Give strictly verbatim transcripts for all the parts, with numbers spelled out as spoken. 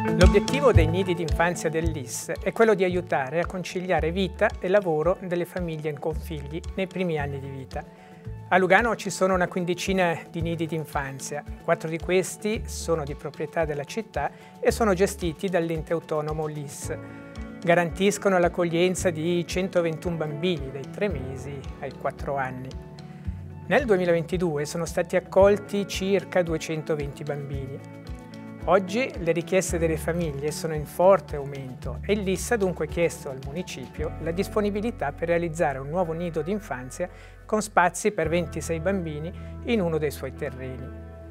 L'obiettivo dei nidi d'infanzia dell'I S è quello di aiutare a conciliare vita e lavoro delle famiglie con figli nei primi anni di vita. A Lugano ci sono una quindicina di nidi d'infanzia, quattro di questi sono di proprietà della città e sono gestiti dall'ente autonomo L I S. Garantiscono l'accoglienza di centoventuno bambini dai tre mesi ai quattro anni. Nel duemilaventidue sono stati accolti circa duecentoventi bambini. Oggi le richieste delle famiglie sono in forte aumento e l'I S ha dunque chiesto al municipio la disponibilità per realizzare un nuovo nido d'infanzia con spazi per ventisei bambini in uno dei suoi terreni.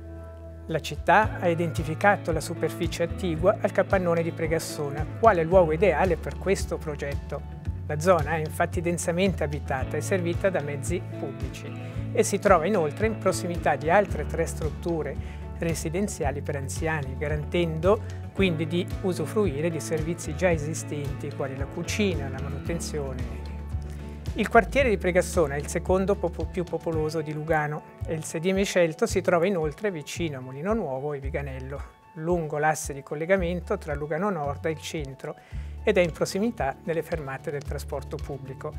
La città ha identificato la superficie attigua al capannone di Pregassona quale luogo ideale per questo progetto. La zona è infatti densamente abitata e servita da mezzi pubblici e si trova inoltre in prossimità di altre tre strutture residenziali per anziani, garantendo quindi di usufruire di servizi già esistenti quali la cucina, la manutenzione. Il quartiere di Pregassona è il secondo più popoloso di Lugano e il sedime scelto si trova inoltre vicino a Molino Nuovo e Viganello, lungo l'asse di collegamento tra Lugano Nord e il centro ed è in prossimità delle fermate del trasporto pubblico.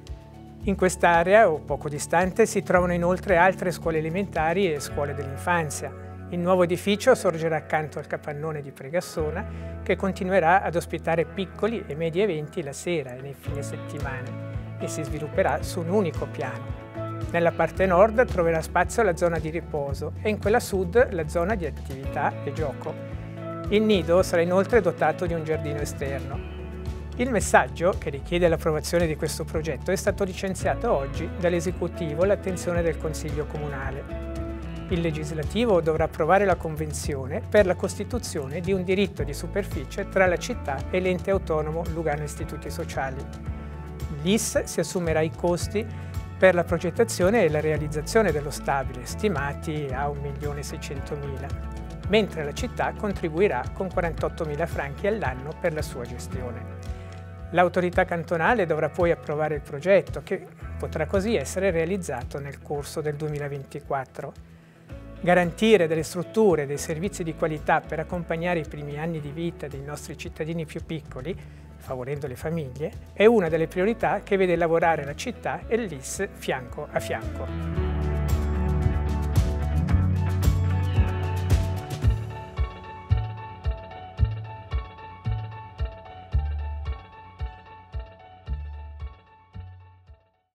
In quest'area, o poco distante, si trovano inoltre altre scuole elementari e scuole dell'infanzia. Il nuovo edificio sorgerà accanto al capannone di Pregassona, che continuerà ad ospitare piccoli e medi eventi la sera e nei fine settimana e si svilupperà su un unico piano. Nella parte nord troverà spazio la zona di riposo e in quella sud la zona di attività e gioco. Il nido sarà inoltre dotato di un giardino esterno. Il messaggio, che richiede l'approvazione di questo progetto, è stato licenziato oggi dall'esecutivo all'attenzione del Consiglio Comunale. Il legislativo dovrà approvare la convenzione per la costituzione di un diritto di superficie tra la città e l'ente autonomo Lugano Istituti Sociali. L'I S si assumerà i costi per la progettazione e la realizzazione dello stabile, stimati a un milione seicentomila, mentre la città contribuirà con quarantottomila franchi all'anno per la sua gestione. L'autorità cantonale dovrà poi approvare il progetto, che potrà così essere realizzato nel corso del duemilaventiquattro. Garantire delle strutture e dei servizi di qualità per accompagnare i primi anni di vita dei nostri cittadini più piccoli, favorendo le famiglie, è una delle priorità che vede lavorare la città e l'I S fianco a fianco.